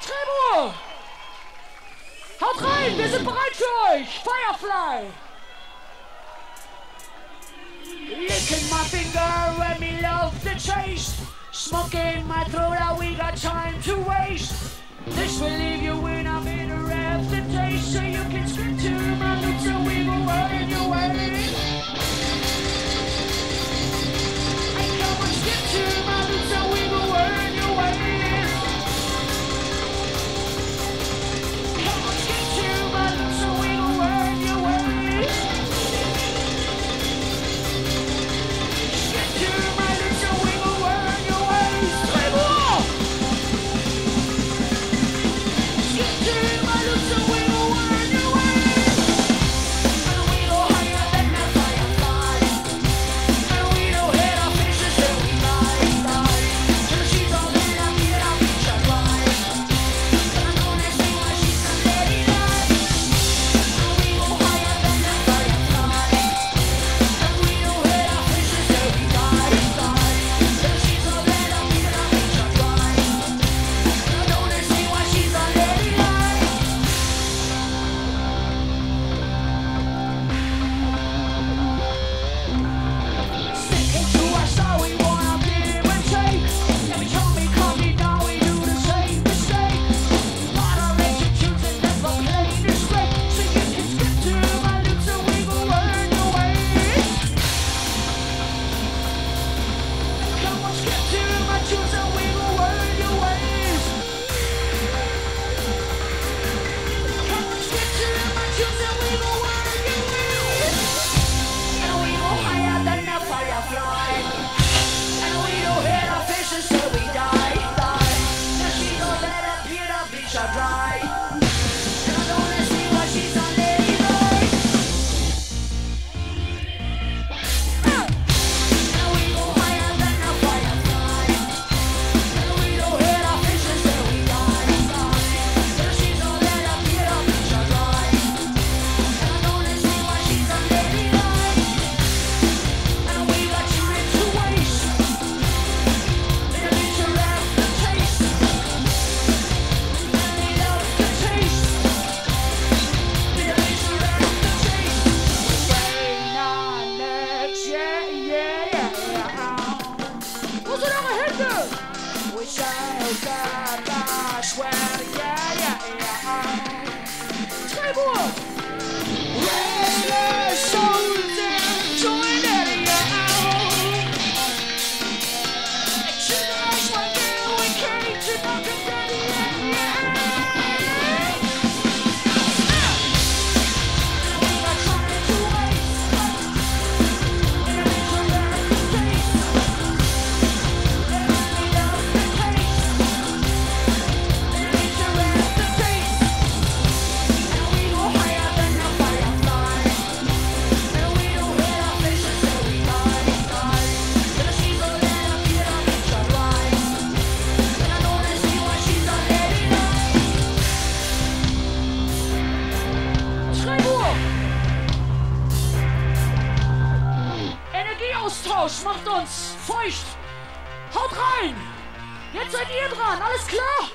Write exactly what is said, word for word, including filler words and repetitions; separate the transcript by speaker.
Speaker 1: Trebur! Haut rein, wir sind bereit für euch! Firefly! Licking my finger when me love the chase. Smoking my throat out, we got time to waste. This will leave you when I'm in a aftertaste. So you can skip to my lips and we will whirl your way. I come on, skip to my lips and we will whirl your way. Come on, skip to my lips and we will whirl your way. Skip to my lips and we will whirl your way. Trebur! Skip to my lips and we will whirl your way. And we go higher than the firefly. And we don't hit our faces till we die, die. Till she's all in our feet, our feet shall fly. And I know next thing why she's a lady lie. And we go higher than the firefly. And we don't hit our faces till we die, die. Till she's all in our feet, our feet shall fly. And I know next thing why she's a lady lie. Sticking to our star, we wanna give and take. Every time we come down, we do the same mistake. Moderate your tunes and never play this straight. So you can skip to my lips and we will earn your way. Come on, skip to my tunes and we will earn your ways. Come on, skip to my tunes and we will earn your ways. And we go higher than the firefly. And we don't hit our faces till we die, die. Now she don't let her beat our beach are dry. And I don't see why she's a lady lie. And we go higher than the firefly. And we don't hit our faces till we die, die. Now she don't let her beat our beach are dry. And I don't see why she's a lady lie. And we got you into waste. And we should love the taste. And we love the taste. And we should love the taste. Rain on next, yeah, yeah, yeah. Wo sind eure Hände? We shall God, I swear, yeah, yeah, yeah. Trebur! Restless souls enjoying it, yeah. Tonight when we came to knock and get it, yeah. And we got trying to waste. And we should love the taste. And we love the taste. And we should love the taste. And we go higher than the firefly. And we don't hit our faces till we die, die. Till she's a little bit of each other lies. And I don't see why she's a lady lie. Trebur! Energieaustausch macht uns feucht. Haut rein! Jetzt seid ihr dran, alles klar?